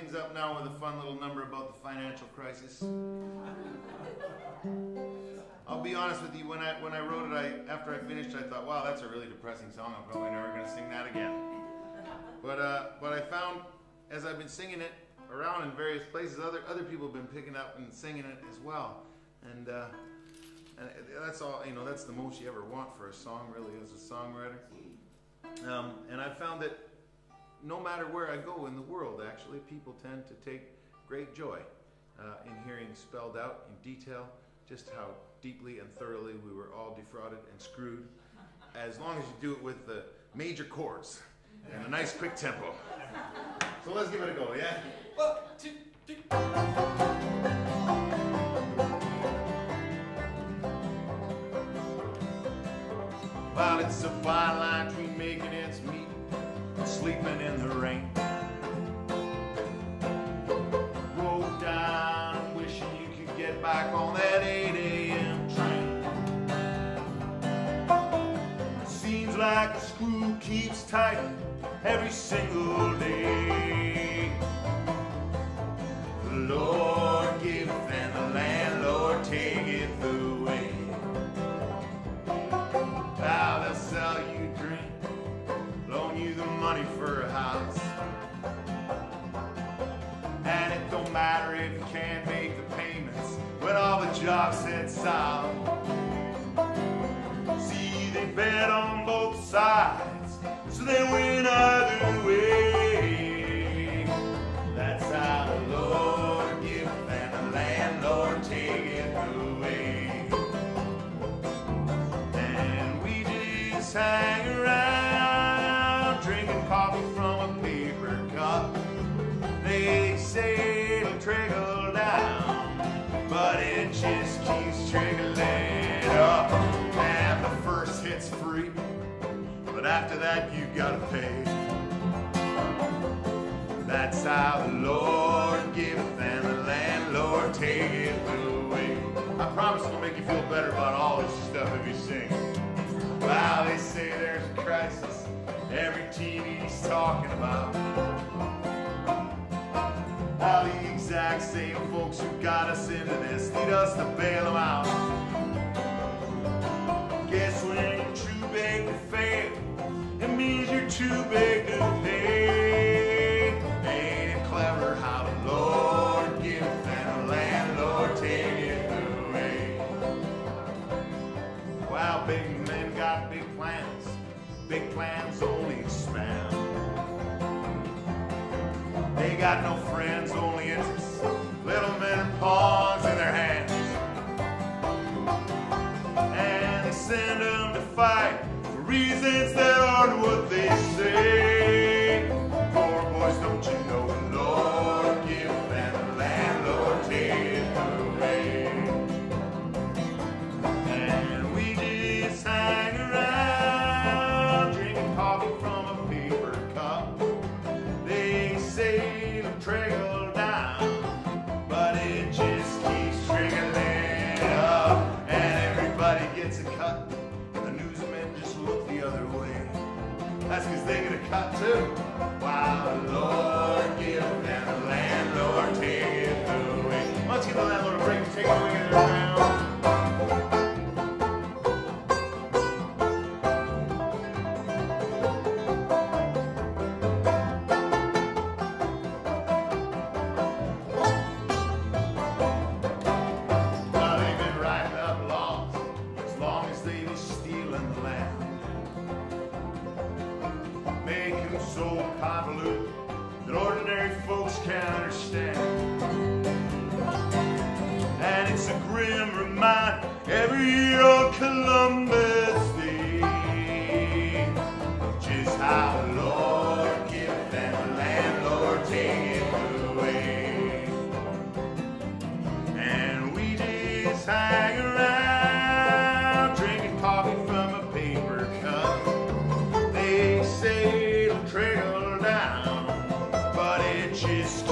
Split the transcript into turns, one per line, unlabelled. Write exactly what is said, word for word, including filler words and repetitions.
things up now with a fun little number about the financial crisis. I'll be honest with you, when I when I wrote it, I after I finished, I thought, wow, that's a really depressing song. I'm probably never going to sing that again. But uh, but I found, as I've been singing it around in various places, other other people have been picking up and singing it as well. And, uh, and that's all, you know, that's the most you ever want for a song, really, as a songwriter. Um, and I found that no matter where I go in the world, actually, people tend to take great joy uh, in hearing spelled out in detail just how deeply and thoroughly we were all defrauded and screwed, as long as you do it with the major chords and a nice quick tempo. So let's give it a go, yeah? One, two, three. Well, it's a fine line between making ends meet and sleeping in the rain. Rolled down, wishing you could get back on that eight A M train. Seems like the screw keeps tight every single day. The Lord giveth and the landlord taketh away. Now they'll sell you drink, loan you the money for a house, and it don't matter if you can't make the payments when all the jobs head south. See, they bet on both sides, so they win either way. That's how the Lord giveth and the landlord taketh away. And we just hang around, drinking coffee from a paper cup. They say it'll trickle down, but it just keeps trickling up. And the first hit's free, but after that you gotta pay. That's how the Lord giveth and the landlord taketh away. I promise it'll make you feel better about all this stuff if you sing. Wow, they say there's a crisis every T V's talking about. How the exact same folks who got us into this need us to bail them out. Guess when you're too big to fail, it means you're too big to pay. Ain't it clever how the Lord giveth and the landlord taketh away? Wow, big men got big plans. Big plans only expand. They got no friends, only interests. Little men are pawns in their hands. And they send them to fight for reasons that aren't what they say. Poor boys, don't you know the Lord giveth and the landlord taketh away. And we just hang around, drinking coffee from a paper cup. They say it'll trickle down, but it just keeps trickling up. And everybody gets a cut. The newsmen just look the other way. That's because they get a cut too. While the Lord giveth and the landlord taketh away. Why don't you give the landlord a break and take away their ground? Now they've been writing up laws as long as they be stealing the land. Make them so convoluted that ordinary folks can't understand. And it's a grim reminder every year on Columbus Day, just how the Lord giveth and the landlord taketh away. And we just hang around, drinking coffee from a paper cup. They say it'll trickle down, but it just